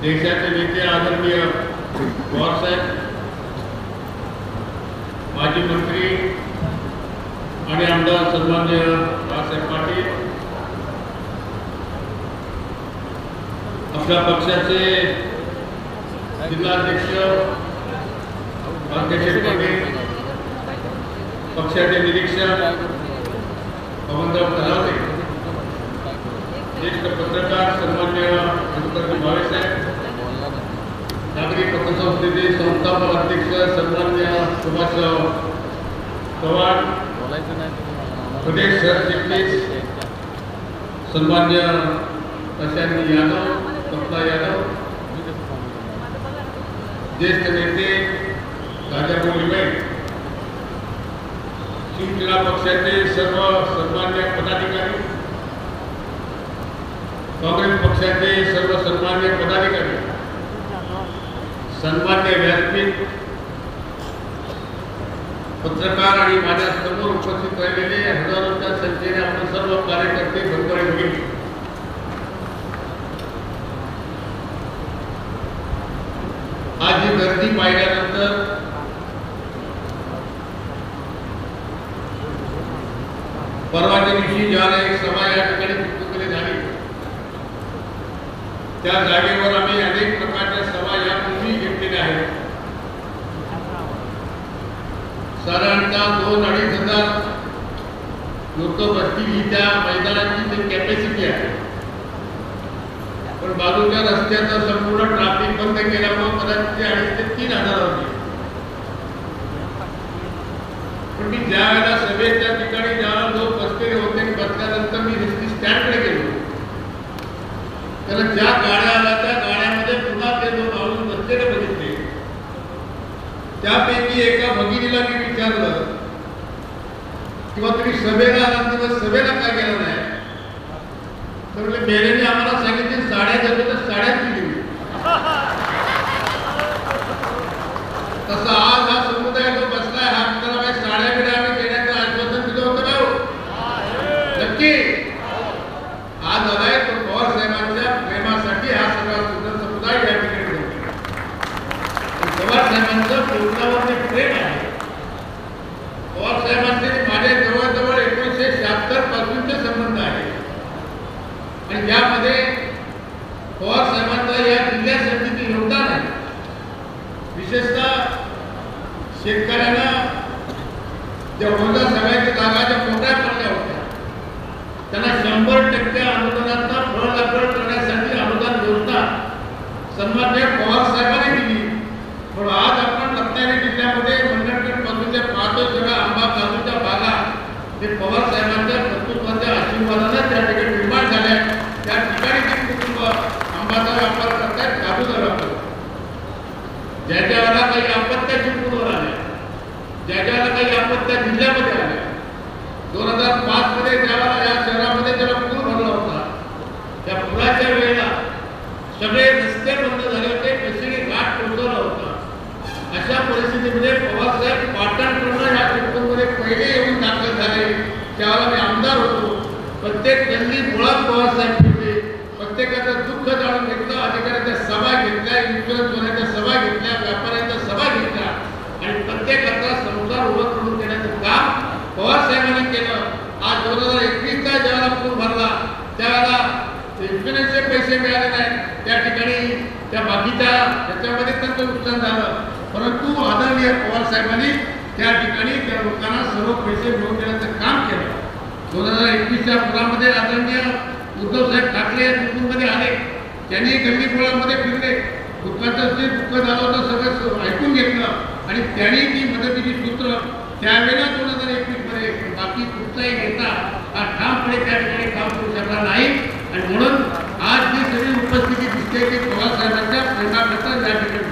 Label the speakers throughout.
Speaker 1: देशाचे नेते आदरणीय पवार साहेब, माजी मंत्री आणि आमदार सन्माननीय बाळासाहेब पाटील, आपल्या पक्षाचे जिल्हाध्यक्ष पक्षाचे निरीक्षक पवनराव तलावटे, ज्येष्ठ पत्रकार सन्माननीय मधुकर भावे साहेब, नागरी पत्रसंस्थेचे संस्थापक अध्यक्ष सन्माननीय सुभाषराव चव्हाण, प्रदेश सरचिटणीस सन्माननीय प्रशांत यादव, कपला यादव, ज्येष्ठ नेते राजा मोलिबाई, शिवसेना पक्षाचे सर्व सन्मान्य पदाधिकारी, काँग्रेस पक्षाचे सर्व सन्मान्य पदाधिकारी, सन्मान्य व्यासपीठ, पत्रकार आणि माझ्या समोर उपस्थित राहिलेले हजारोच्या संख्येने आपण सर्व कार्यकर्ते बंधू भगिनी, आज ही गर्दी पाहिल्यानंतर परवाच्या दिवशी ज्याला एक सभा या ठिकाणी पुस्तकाने झाली, त्या जागेवर आम्ही अनेक प्रकारच्या सभा यापूर्वी घेतलेल्या आहेत. साधारणतः 2-2.5 लोक बसतील ही त्या मैदानाची कॅपॅसिटी आहे. पण बाजूच्या रस्त्याचं संपूर्ण ट्रॅफिक बंद केल्यामुळे कदाचित 2,500 ते 3,000 होते. पण मी ज्या वेळेला सभेच्या ठिकाणी ज्याला लोक बसलेले होते आणि बसल्यानंतर मी एसटी स्टँडकडे गेलो, तर ज्या गाड्या आल्या त्या गाड्यामध्ये पुन्हा ते लोक आवडून बसलेले बघितले. त्यापैकी एका भगिनीला मी विचारलं किंवा तुम्ही सभेला आला किंवा सभेला का गेला नाही, तर म्हणजे मेरेने आम्हाला सांगितले साड्या देतो तर साड्याच दिली. तसं आज हा समुदाय जो बसलाय हा आपल्याला साड्या बिड्या आम्ही देण्याचं आश्वासन दिलं होतं का? नक्की आज आलाय तो पवार साहेबांच्या प्रेमासाठी हा सगळा सुंदर समुदाय या ठिकाणी होतो. पवार साहेबांचं पोटावरचे प्रेम आहे. पवार साहेबांचे माझे जवळजवळ 1976 पासूनचे संबंध आहे आणि यामध्ये पवार साहेबांचा या जिल्ह्यासाठी योगदान आहे. विशेषतः शेतकऱ्यांना ज्या होता सगळ्याच्या जागा ज्या मोठ्या पडल्या होत्या त्यांना 100% अनुदानाचा फळलागवड करण्यासाठी अनुदान योजना सन्माननीय पवार साहेबांनी दिली. पण आज आपण रत्नागिरी जिल्ह्यामध्ये मंडणगड पासूनच्या पाहतो सगळ्या आंबा काजूच्या बागा हे पवार साहेबांच्या कर्तृत्वाच्या आशीर्वादाने त्या ठिकाणी निर्माण झाल्या. त्या ठिकाणी ते कुटुंब आंबाचा व्यापार करतात, काजूचा व्यापार. ज्या ज्याला काही आपत्त्या चिपळूणवर आल्या, ज्या ज्याला काही आपत्त्या जिल्ह्यामध्ये आल्या, 2005 मध्ये ज्यावेळेला या शहरामध्ये त्याला पूर भरला होता, त्या पुराच्या वेळेला सगळे रस्ते बंद झाले होते, कशीने घाट कोसळला होता. अशा परिस्थितीमध्ये पवार साहेब पाटणकडून या चिपळूणमध्ये पहिले येऊन दाखल झाले. त्यावेळेला मी आमदार होतो. प्रत्येक गल्ली मुळात पवार साहेब फिरले, प्रत्येकाचं दुःख जाणून घेतलं, अधिकाऱ्यांच्या सभा घेतल्या, इन्शुरन्स वाल्याच्या सभा घेतल्या, व्यापाऱ्यांच्या सभा घेतल्या आणि प्रत्येकाचा संसार उभं करून देण्याचं काम पवार साहेबांनी केलं. आज 2021चा ज्यावेळेला पूर भरला त्यावेळेला इन्शुरन्सचे पैसे मिळाले नाही, त्या ठिकाणी त्या बाकीच्या त्याच्यामध्ये त्यांचं नुकसान झालं. परंतु आदरणीय पवार साहेबांनी त्या ठिकाणी त्या लोकांना सर्व पैसे मिळवून देण्याचं काम केलं. 2021च्या पुरामध्ये आदरणीय उद्धव साहेब ठाकरे या चिपळूणमध्ये आले. त्यांनी गल्लीबोळामध्ये फिरले, दुःखाचं जे दुःख झालं होतं सगळं ऐकून घेतलं आणि त्यांनी ती मदतीची सूत्र त्यावेळेला 2021 मध्ये बाकी कुठचाही नेता हा ठामपणे त्या ठिकाणी काम करू शकला नाही. आणि म्हणून आज जी सगळी उपस्थिती दिसते ती पवार साहेबांच्या प्रेमाकरता या ठिकाणी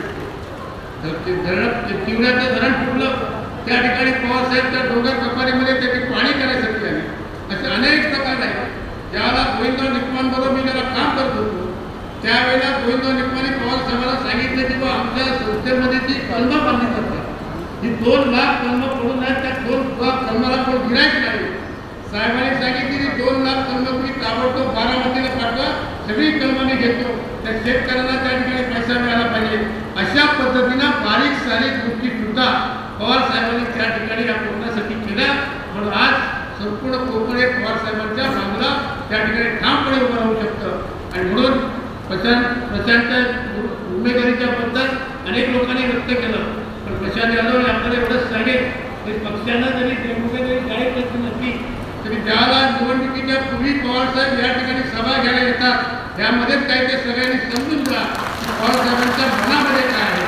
Speaker 1: दिसते. तिवण्याचं धरण फुटलं, त्या ठिकाणी पवार साहेबच्या डोंगर कपारीमध्ये त्याची पाणी करायसाठी आली. असे अनेक प्रकार आहेत. ज्यावेळेला गोविंदराव निकमांबरोबर मी त्याला काम करत होतो त्यावेळेला गोविंदराव निकमांनी पवार साहेबांना सांगितलं की बा आमच्या संस्थेमध्ये जी कलमं बांधली जातात ही 2 लाख कलमं पडून आहेत, त्या 2 लाख कलमाला कोण गिरायक नाही. साहेबांनी सांगितली की 2 लाख कलमं तुम्ही ताबडतोब बारामतीला पाठवा, सगळी कलमं मी घेतो. त्या शेतकऱ्यांना त्या ठिकाणी पैसा मिळाला पाहिजे. अशा पद्धतीनं बारीक सारीक गोष्टी सुद्धा पवार साहेबांनी त्या ठिकाणी या कोकणासाठी केल्या. म्हणून आज संपूर्ण कोकण हे पवार साहेबांच्या बाजूला त्या ठिकाणी ठामपणे उभं राहू शकतं. आणि म्हणून प्रशांतच्या उमेदवारीच्या बद्दल अनेक लोकांनी व्यक्त केलं. पण प्रशांत यादव आपल्याला एवढंच सांगेल की पक्षानं जरी उमेदवारी जाहीर करत नसली तरी ज्याला निवडणुकीच्या पूर्वी पवारसाहेब या ठिकाणी सभा घ्यायला येतात त्यामध्येच काय ते सगळ्यांनी समजून घ्या की पवारसाहेबांच्या मनामध्ये काय आहे.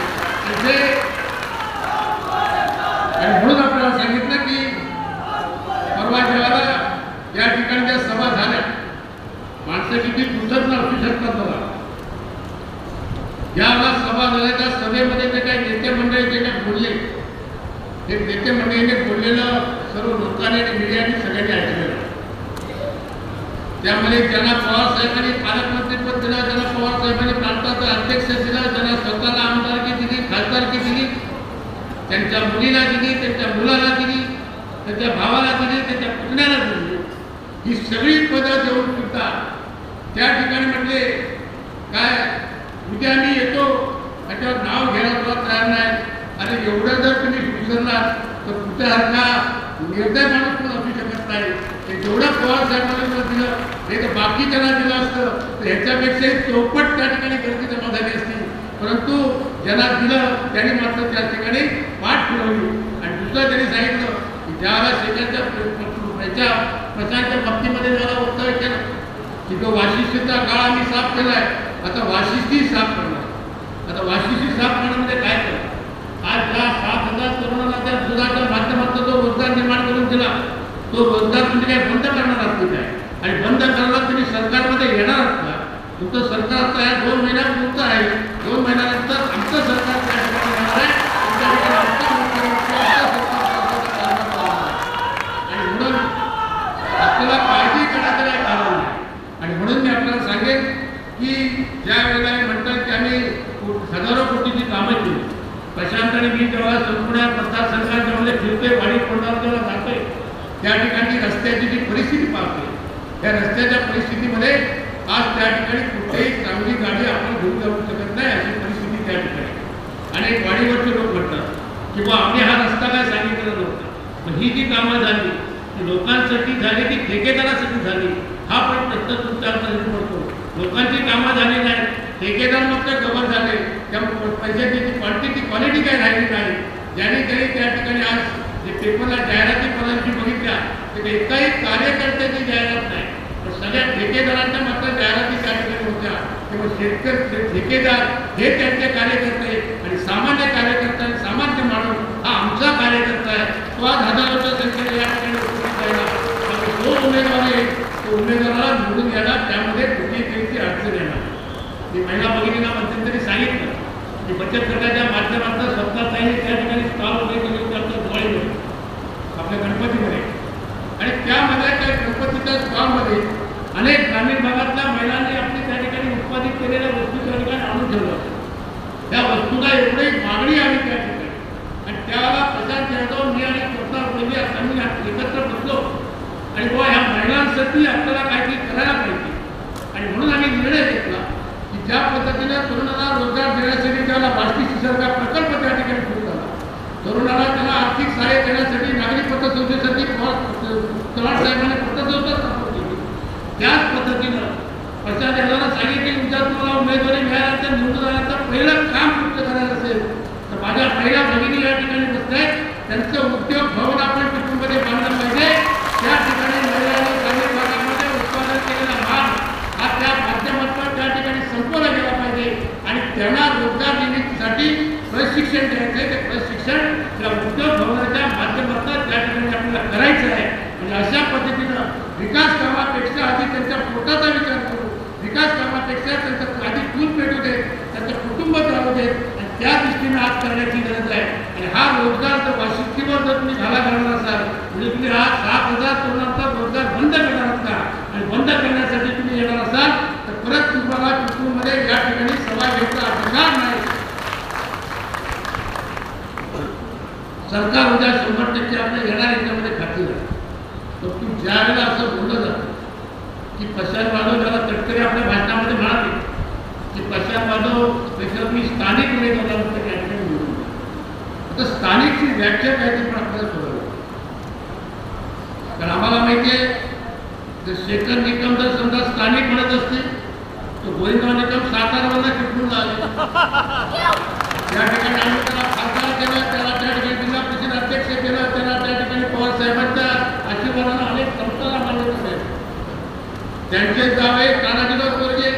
Speaker 1: आणि म्हणून आपल्याला सांगितलं की परवा जेव्हा या ठिकाणी ज्या सभा झाल्या माणसं किती कृतज्ञ असू शकतात बघा. ज्यावेळेला सभा झाल्या त्या सभेमध्ये जे काही नेते मंडळी जे काही बोलले ते नेते मंडळीने बोललेलं सर्व लोकांनी आणि मीडियाने सगळ्यांनी ऐकलेलं. त्यामध्ये ज्यांना पवार साहेबांनी पालकमंत्रीपद दिलं, ज्यांना पवार साहेबांनी प्रांताचा अध्यक्ष दिला, ज्यांना स्वतःला आमदारकी दिली, खासदारकी दिली, त्यांच्या मुलीला दिली, त्यांच्या मुलाला दिली, त्यांच्या भावाला दिली, त्यांच्या पुतण्याला दिली, ही सगळी पदं देऊन सुद्धा त्या ठिकाणी म्हटले काय उद्या मी येतो त्याच्यावर नाव घ्यायला तुला तयार नाही. अरे एवढं जर तुम्ही विसरलात तर कुठेसारखा निर्दय माणूस पण असू शकत नाही. ते जेवढं पवार साहेबांना दिलं हे तर बाकीच्यांना दिलं असतं तर ह्याच्यापेक्षाही चौपट त्या ठिकाणी गर्दी जमा झाली असती. परंतु ज्यांना दिलं त्यांनी मात्र त्या ठिकाणी पाठ फिरवली. आणि दुसरं त्यांनी सांगितलं की ज्यावेळेला शेताच्या प्रशांतच्या बाबतीमध्ये ज्याला वक्तव्य केलं की तो वाशिष्ठीचा काळ आम्ही साफ केला आहे, आता वाशिष्ठी साफ करणार. आता वाशिष्ठी साफ करण्यामध्ये काय करणार? आज ज्या 7,000 तरुणांना त्या दुधाच्या माध्यमातून जो रोजगार निर्माण करून दिला तो रोजगार तुम्ही काय बंद करणार असतील काय? आणि बंद करायला तुम्ही सरकारमध्ये येणार आहात का? तुमचं सरकार आता या 2 महिन्यात तुमचं आहे. 2 महिन्यानंतर आमचं सरकार त्या ठिकाणी येणार आहे. आणि म्हणून आपल्याला काळजी करण्याचं काही कारण नाही. आणि म्हणून मी आपल्याला सांगेन की ज्या वेळेला म्हणतात की आम्ही हजारो कोटीची कामं केली. प्रशांत आणि मी जेव्हा संपूर्ण मतदारसंघात जेव्हा फिरतोय वाडी कोंडावर जेव्हा जातोय त्या ठिकाणी रस्त्याची जी परिस्थिती पाहतोय त्या रस्त्याच्या परिस्थितीमध्ये आज त्या ठिकाणी कुठेही चांगली गाडी आपण घेऊन जाऊ शकत नाही अशी परिस्थिती त्या ठिकाणी. आणि वाडीवरचे लोक म्हणतात की बा आम्ही हा रस्ता काय सांगितलेला नव्हता. पण ही जी कामं झाली ती लोकांसाठी झाली की ठेकेदारासाठी झाली हा पण प्रश्न तुमच्या हातात पडतो. लोकांची कामं झाली नाही, ठेकेदार मात्र गवर झाले, त्या पैशाची क्वालिटी काही राहिली नाही. ज्याने काही त्या ठिकाणी आज जे पेपरला जाहिराती पदांची बघितल्या तर एकाही कार्यकर्त्याची जाहिरात नाही, पण सगळ्या ठेकेदारांच्या मात्र जाहिराती त्या ठिकाणी होत्या. तेव्हा शेतकरी ठेकेदार हे त्यांचे कार्यकर्ते आणि सामान्य कार्यकर्ता आणि सामान्य माणूस हा आमचा कार्यकर्ता आहे. तो आज हजारोच्या संख्येने या ठिकाणी उपस्थित राहिला. जो उमेदवार आहे तो उमेदवाराला निवडून यायला त्यामध्ये कुठेही काही अडचण येणार. मी महिला भगिनींना मध्यंतरी सांगितलं की बचत गटाच्या माध्यमातून स्वतःचाही त्या ठिकाणी स्टॉल वगैरे केले जातं दिवाळीमध्ये आपल्या गणपतीमध्ये. आणि त्यामध्ये त्या गणपतीच्या स्टॉलमध्ये अनेक ग्रामीण भागातल्या महिलांनी आपली त्या ठिकाणी उत्पादित केलेल्या वस्तू त्या ठिकाणी आणून ठेवलं. त्या वस्तूला एवढी मागणी आली त्या ठिकाणी. आणि त्यावेळेला प्रशांत यादव मी आणि प्रताप मोदी आम्ही एकत्र बसलो आणि बुवा ह्या महिलांसाठी आपल्याला काहीतरी करायला पाहिजे. आणि म्हणून आम्ही निर्णय घेतला की ज्या पद्धतीने तरुणांना रोजगार देण्यासाठी त्याला राष्ट्रीय शिक्षण प्रकल्प त्या ठिकाणी सुरू झाला. तरुणांना त्याला आर्थिक सहाय्य देण्यासाठी नागरिक पतसंस्थेसाठी चव्हाण साहेबांनी पतसंस्था स्थापन केली. त्याच पद्धतीनं प्रशांत यादवला सांगितले की जर तुम्हाला उमेदवारी मिळाल्यानंतर निवडून आल्यानंतर पहिलं काम पूर्ण करायचं असेल तर माझ्या पहिल्या भगिनी या ठिकाणी बसत आहेत त्यांचं उद्योग भवन आपण कुटुंबामध्ये बांधलं पाहिजे. त्या ठिकाणी महिलांनी ग्रामीण भागामध्ये उत्पादन केलेला माल हा त्या माध्यमातून त्या ठिकाणी संपवला गेला पाहिजे आणि त्यांना रोजगार निर्मितीसाठी प्रशिक्षण द्यायचं आहे. ते प्रशिक्षण त्या उद्योग भवनाच्या माध्यमातून त्या ठिकाणी आपल्याला करायचं आहे. म्हणजे अशा पद्धतीनं विकास कामापेक्षा आधी त्यांच्या पोटाचा विचार करू, विकास कामापेक्षा त्यांचं आधी दूध पेटू दे, त्यांचं कुटुंब चालू दे आणि त्या दृष्टीने आज करण्याची गरज आहे. आणि हा रोजगार जर वाशिष्ठीवर जर तुम्ही घाला घालणार असाल म्हणजे तुम्ही हा 7,000 तरुणांचा रोजगार बंद करणार आहात का? आणि बंद करण्यासाठी तुम्ही येणार असाल तर परत तुम्हाला कुटुंबामध्ये या ठिकाणी सभा घ्यायचा अधिकार नाही. सरकार उद्या 100% आपल्या येणार याच्यामध्ये खात्री आहे. परंतु ज्या वेळेला असं बोललं जातं की प्रशांत यादव ज्याला तटकरे आपल्या भाषणामध्ये म्हणाले की जाधव पेक्षा मी स्थानिक उमेदवाराला त्या ठिकाणी निवडून. आता स्थानिकची व्याख्या काय ते पण आपल्याला कळलं. कारण आम्हाला माहिती आहे जर शेखर निकम जर समजा स्थानिक म्हणत असतील तर गोविंदराव निकम सातारावरला चिपळूणला आले. त्या ठिकाणी आम्ही त्याला खासदार केलं, त्याला त्या ठिकाणी जिल्हा परिषद अध्यक्ष केलं, त्याला त्या ठिकाणी पवार साहेबांच्या आशीर्वादानं अनेक संस्थांना मान्यता मिळाली. त्यांचे जावे तानाजीराव कोरगे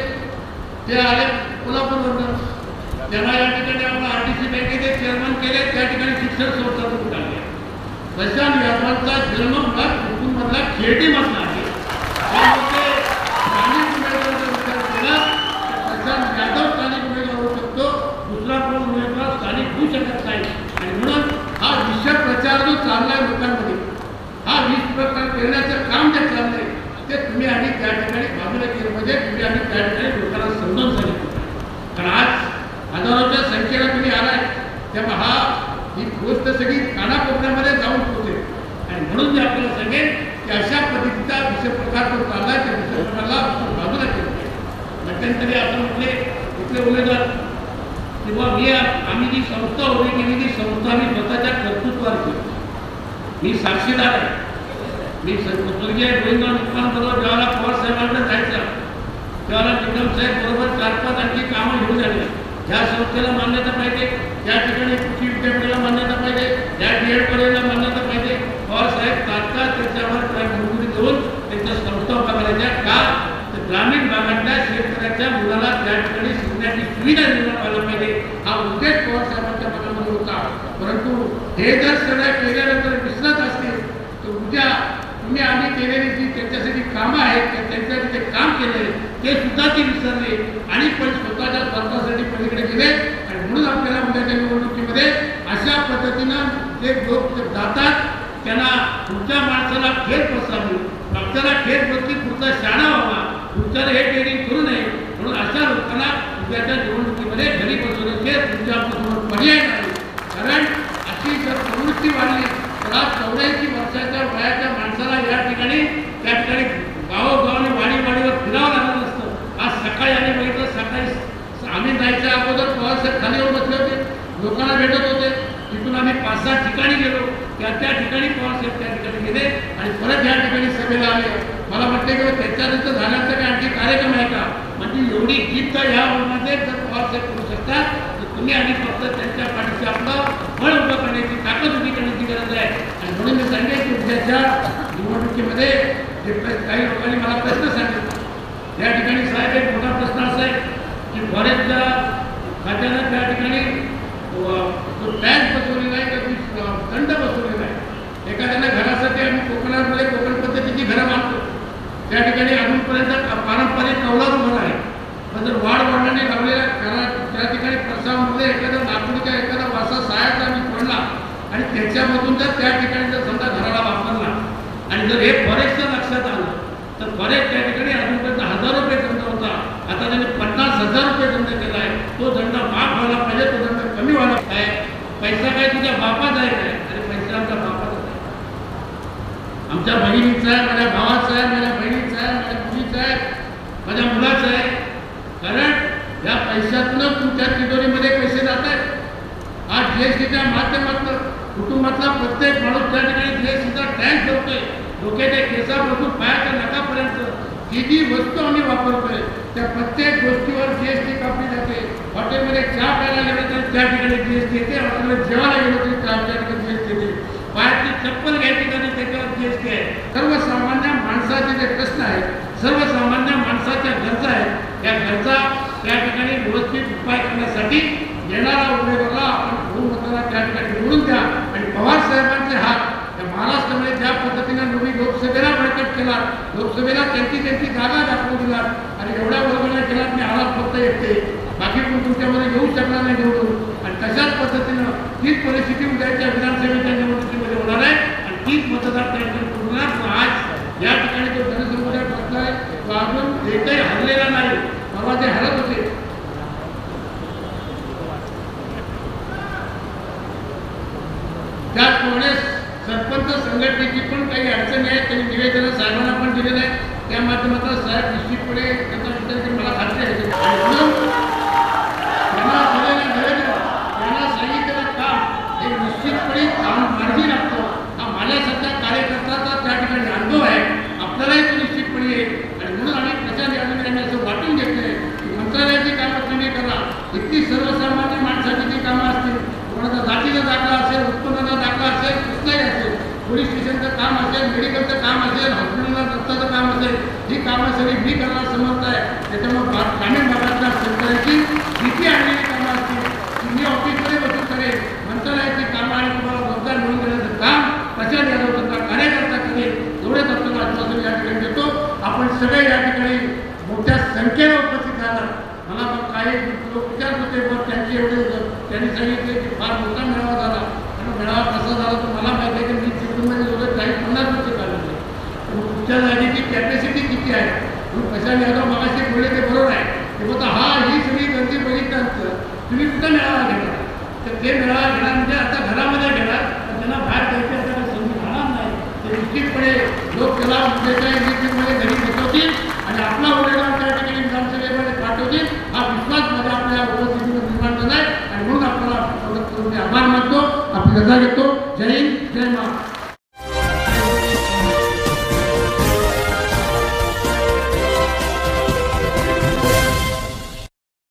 Speaker 1: ते आले कोल्हापूरवरून, त्यांना या ठिकाणी आपण RTC बँकेचे चेअरमन केले, त्या ठिकाणी शिक्षण संस्थातून काढले. प्रशांत यादवांचा जन्म मुळात कुटुंबातला खेडीमधला आहे. त्यामुळे स्थानिक उमेदवाराचा विचार केला तर प्रशांत यादव स्थानिक उमेदवार होऊ शकतो, दुसरा कोण उमेदवार स्थानिक होऊ शकत नाही. आणि म्हणून हा विषय प्रचार जो चाललाय लोकांमध्ये, हा विष प्रकार करण्याचं काम जे चाललंय ते तुम्ही आणि त्या ठिकाणी बाजूला केलं म्हणजे तुम्ही आणि त्या ठिकाणी लोकांना समजावून सांगितलं. कारण आज हजारोच्या संख्येला तुम्ही आलाय तेव्हा ही गोष्ट सगळी कानाकोपऱ्यामध्ये जाऊन पोहोचेल. आणि म्हणून मी आपल्याला सांगेन की अशा पद्धतीचा विषय प्रकार जो चाललाय त्या विषय प्रकारला बाजूला केलं पाहिजे. मध्यंतरी असं म्हटले इथले उमेदवार किंवा आम्ही जी संस्था उभी केली ती संस्था मी स्वतःच्या कर्तृत्वावर केली. मी साक्षीदार आहे. मी स्वर्गीय गोविंदराव निकमांबरोबर ज्यावेळेला पवार साहेबांकडे जायचं त्यावेळेला निकम साहेब बरोबर 4-5 आणखी कामं घेऊन आले. ह्या संस्थेला मान्यता पाहिजे, या ठिकाणी कृषी विद्यापीठाला मान्यता पाहिजे, या DED कॉलेजला मान्यता पाहिजे. पवार साहेब तात्काळ त्याच्यावर काय मंजुरी देऊन त्यांच्या संस्था उभा करायच्या. का तर ग्रामीण भागातल्या शेतकऱ्याच्या मुलाला त्या ठिकाणी शिकण्याची सुविधा निर्माण व्हायला पाहिजे हा उद्देश पवार साहेबांच्या मनामध्ये होता. परंतु हे जर सगळ्या केल्यानंतर विसरत असतील तर उद्या तुम्ही आम्ही केलेली जी त्यांच्यासाठी कामं आहेत त्यांच्यासाठी जे काम केले ते सुद्धा ते विसरले आणि पण स्वतःच्या स्वार्थासाठी पलीकडे गेले. आणि म्हणून आपल्याला उद्याच्या निवडणुकीमध्ये अशा पद्धतीनं जे लोक जातात त्यांना पुढच्या माणसाला खेळ पसावी, मागच्याला खेळ बसली पुढचा शाणा व्हावा, पुढच्याला हे ट्रेनिंग करू नये. म्हणून अशा लोकांना उद्याच्या निवडणुकीमध्ये घरी बसवण्याचे तुमच्या आपल्यासमोर पर्याय नाही. कारण अशी जर प्रवृत्ती वाढली तर आज 84 वर्षाच्या वयाच्या माणसाला या ठिकाणी त्या ठिकाणी गावोगावाने वाडीवाडीवर फिरावं लागत नसतं. आज सकाळी आम्ही बघितलं, सकाळी आम्ही जायच्या अगोदर पवारसाहेब खाली येऊन बसले होते, लोकांना भेटत होते. तिथून आम्ही 5-6 ठिकाणी गेलो, त्या ठिकाणी पवारसाहेब त्या ठिकाणी गेले आणि परत या ठिकाणी सभेला आले. मला म्हटले की त्याच्यानंतर झाल्यानंतर काय आणखी कार्यक्रम आहे का? म्हणजे एवढी जीत ह्या वर्गामध्ये जर पवारसाहेब करू शकतात तर तुम्ही आणि फक्त त्यांच्या पाठीशी आपलं बळ उभं करण्याची ताकद उभी करण्याची गरज आहे. आणि म्हणून मी सांगेन की उद्याच्या निवडणुकीमध्ये जे काही लोकांनी मला प्रश्न सांगितला, या ठिकाणी साहेब एक मोठा प्रश्न असा आहे की फॉरेस्टच्या खात्यानं त्या ठिकाणी तो टॅक्स बसवलेला आहे का दंड बसवलेला आहे. एखाद्याला घरासाठी आम्ही कोकणामध्ये कोकण पद्धतीची घरं बांधतो, त्या ठिकाणी अजूनपर्यंत पारंपरिक कौलारू घर आहे. पण जर वाढवडिलांनी लावलेल्या घरात त्या ठिकाणी प्रसावामध्ये एखादा लाकडीचा एखादा वासा सायाचा आम्ही पडला आणि त्याच्यामधून जर त्या ठिकाणी जर समजा घराला वापरला आणि जर हे फॉरेस्टच्या लक्षात आलं तर फॉरेस्ट त्या ठिकाणी अजूनपर्यंत 1000 रुपये दंड होता, आता त्यांनी 50,000 रुपये दंड केला आहे. तो दंड माफ व्हायला पाहिजे, तो दंड कमी व्हायला पाहिजे. पैसा काय तुझ्या बापाचा आहे काय? आणि पैसा आमच्या बापाचा आहे, आमच्या बहिणीचा आहे, माझ्या भावाचा आहे, माझ्या बहिणीचा आहे, माझ्या मुलीचा आहे, माझ्या मुलाचा आहे. कारण या पैशातूनच तुमच्या तिजोरीमध्ये पैसे जात आहेत. आज GSTच्या माध्यमातून कुटुंबातला प्रत्येक माणूस त्या ठिकाणी GSTचा टॅक्स भरतोय. डोक्याच्या केसापासून पायाच्या नखापर्यंत जी जी वस्तू आम्ही वापरतोय त्या प्रत्येक गोष्टीवर GST कापली जाते. हॉटेलमध्ये चहा प्यायला गेलं तर त्या ठिकाणी GST येते, हॉटेलमध्ये जेवायला गेलं तरी त्या ठिकाणी GST येते, पायाची चप्पल घ्यायची तरी त्याच्यावर GST आहे. सर्वसामान्य माणसाचे जे प्रश्न आहेत, सर्वसामान्य माणसाच्या गरजा आहेत, या गरजा त्या ठिकाणी व्यवस्थित उपाय करण्यासाठी येणारा उमेदवाराला आपण बहुमताला त्या ठिकाणी निवडून द्या. आणि पवार साहेबांचे हात या महाराष्ट्रामध्ये ज्या पद्धतीने तुम्ही लोकसभेला बळकट केला, लोकसभेला त्यांची जागा दाखवून दिलात आणि एवढ्या वर्गाने केला मी आवाज फक्त येते, बाकी कोण तुमच्यामध्ये येऊ शकणार नाही निवडून. आणि तशाच पद्धतीनं तीच परिस्थिती उद्याच्या विधानसभेच्या निवडणुकीमध्ये होणार आहे आणि तीच मतदार त्या ठिकाणी होणार. आज या ठिकाणी जो जनसमुदाय बसलाय तो अजून एकही हरलेला नाही. परवा जे हरत होते त्याचप्रमाणे सरपंच संघटनेची पण काही अडचणी आहेत, त्यांनी निवेदन साहेबांना पण दिलेलं आहे. त्या माध्यमातून साहेब निश्चितपणे त्यांचा विचार मला खात्री आहे. म्हणून एक निश्चितपणे काम मार्गी लागतो. हा माझ्यासारख्या कार्यकर्त्याचा त्या ठिकाणी अनुभव आहे. आपल्यालाही तो निश्चितपणे येईल आणि म्हणून आम्ही प्रशांत यादव यांनी असं वाटून घेतलंय की मंत्रालयाची कामं तुम्ही करा. इतकी सर्वसामान्य माणसाची जी कामं असतील, कोणाचा जातीचा दाखला असेल, उत्पन्नाचा दाखला असेल, कुठलाही असेल, पोलीस स्टेशनचं काम असेल, मेडिकलचं काम असेल, हॉस्पिटलला रक्ताचं काम असेल, ही कामं सगळी मी करायला समर्थ आहे. त्याच्यामुळे ग्रामीण भागातल्या शेतकऱ्यांची भीती आणलेली कामं असतील ती मी ऑफिसमध्ये बसून करेल. मंत्रालयाची कामं आणि तुम्हाला रोजगार मिळवून देण्याचं काम प्रशांत यादव त्यांचा कार्यकर्ता करेल. एवढेच आपल्याला आश्वासन या ठिकाणी देतो. आपण सगळे या ठिकाणी मोठ्या संख्येने उपस्थित झाला. मला मग काही लोक विचारत होते, पण त्यांची त्यांनी सांगितले की फार मोठा मेळावा झाला. आणि मेळावा कसा झाला तर मला माहिती आहे की मी चिपळूणमध्ये जवळ 40-50 काढले. तुमच्या जागेची कॅपॅसिटी किती आहे म्हणून प्रशांत यादव मगाशी बोलले ते बरोबर आहे. ते बोलता ही सगळी गर्दी बघितल्यानंतर तुम्ही कुठं मेळावा घेणार, तर ते मेळावा घेणार म्हणजे आता घरामध्ये घेणार, पण त्यांना बाहेर जायची आपल्याला संधी राहणार नाही. ते निश्चितपणे लोक त्याला उद्याच्या निश्चितपणे घरी बसवतील आणि आपला उमेदवार त्या ठिकाणी विधानसभेमध्ये पाठवतील. हा विश्वास माझ्या आपल्या उपस्थितीवर निर्माण झाला आहे आणि म्हणून आपल्याला आभार मानतो. आपली रजा घेतो. जय हिंद, जय महाराष्ट्र.